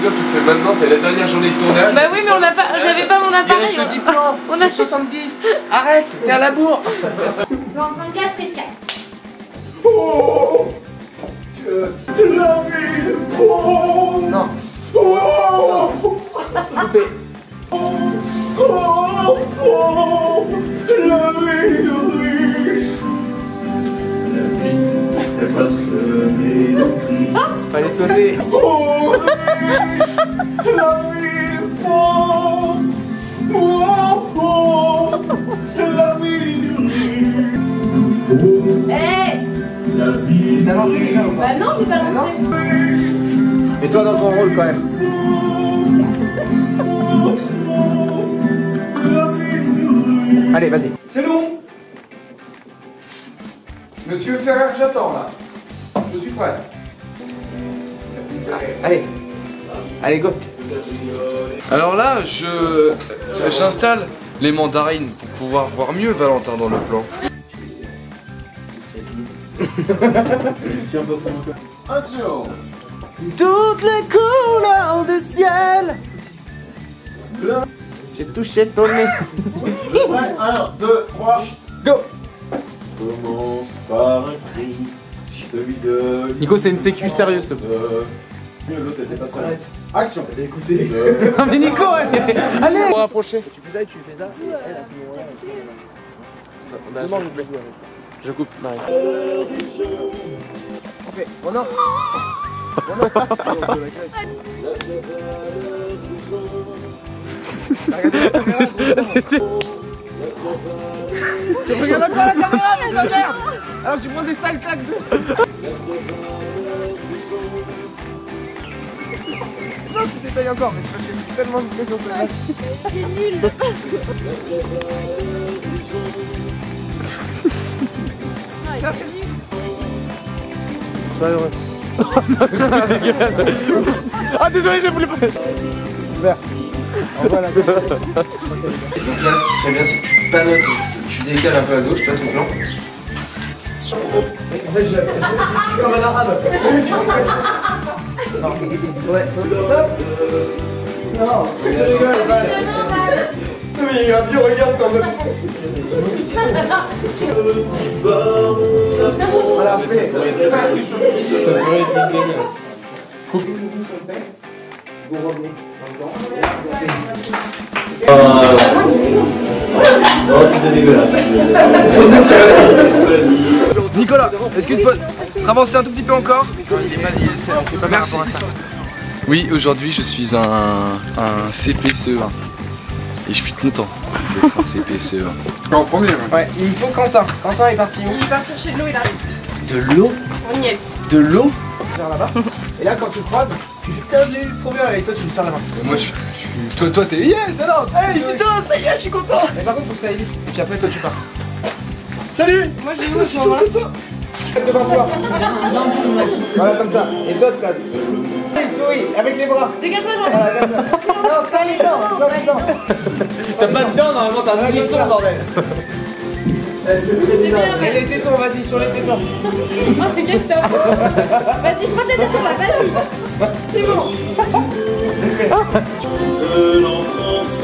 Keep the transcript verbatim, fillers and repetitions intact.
doublure, tu le fais maintenant, c'est la dernière journée de tournage. Bah oui, mais on n'a pas, j'avais pas mon appareil. Il reste dix plans, on a soixante-dix. Arrête, t'es à la bourre. vingt-quatre et quatre. Oh, la vie de pauvre. Non. Oh, coupé. Oh, oh, oh, la vie de riche. La vie est parsemée de cris. Fallait sauter. Oh, la vie de pauvre. Oh, oh, la vie de riche. Oh, hey. la vie de riche. Bah non, j'ai pas lancé. Et toi dans ton rôle quand même. Allez, vas-y. C'est long. Monsieur Ferrer, j'attends là. Je suis prêt. Allez. Allez, go. Alors là, je j'installe les mandarines pour pouvoir voir mieux Valentin dans le plan. Attention. Toutes les couleurs du ciel. J'ai touché ton nez. Ouais, alors, deux, trois, go. Commence par un cri, celui de... Nico, c'est une sécu sérieuse, s'il te plaît. Mieux, l'autre était pas très... Action. Écoutez. Non mais Nico, allez. Allez. On va rapprocher. Tu fais ça et tu fais ça. Demande, je coupe, Marie. Ok, bon non. C'était... Tu regardes pas la caméra, mais la merde. Alors tu prends des sales claques de... Non, tu t'étalles encore, mais je suis tellement de pression sur ça. C'est nul. Pas heureux. Ah désolé, j'ai voulu pas. Vert. Envoie la gauche. Donc là, ce qui serait bien, c'est que tu panotes, tu décales un peu à gauche, toi ton plan. En fait, j'ai fait comme un arabe. Non. Ouais, faut le top. Non, mais je rigole, non mais il y a un vieux regard sur le... Voilà, fais. Ça serait une délire. Coupe. Non, c'était dégueulasse. Nicolas, est-ce que tu peux avancer un tout petit peu encore? Vas-y, on fait pas merci. À ça. Oui, aujourd'hui je suis un, un C P C E un. Et je suis content d'être un C P C E un. En premier, ouais. Ouais, il me faut Quentin. Quentin est parti où? Il va chercher de l'eau, il arrive. De l'eau? On y est. De l'eau? Vers là-bas. Et là, quand tu croises, tu fais putain, j'ai eu, c'est trop bien. Et toi, tu me sers la main. Et moi, je suis. Toi, toi, t'es yes, alors. Hey, putain, ça y est, je suis content. Mais par contre, faut que ça aille vite. Et puis après, toi, tu pars. Salut. Moi, j'ai où, je suis trop content. Devant toi. Voilà, comme ça. Et d'autres là. Souris, avec les bras. Dégage-toi, Jean. Voilà, comme ça. Non, sans les dents, sans les dents. T'as pas de dents, normalement, t'as un hérisson, bordel. C'est bien. Et les tétons, vas-y, sur les tétons. Oh, c'est quel ça. Vas-y, prends tes tétons là, vas-y. C'est bon. De l'enfance.